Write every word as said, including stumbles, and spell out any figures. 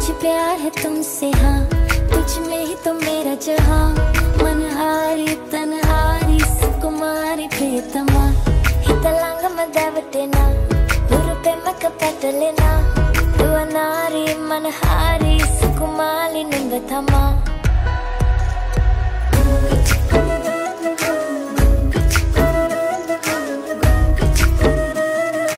मुझे प्यार है तुमसे हाँ, तुझ में ही तो मेरा जहाँ। मनहारी तनहारी सुकुमारी प्रियतमा, हितलांग मदावटेना हुरुपे मकपटलेना। दुआ नारी मनहारी सुकुमारी निंगथमा।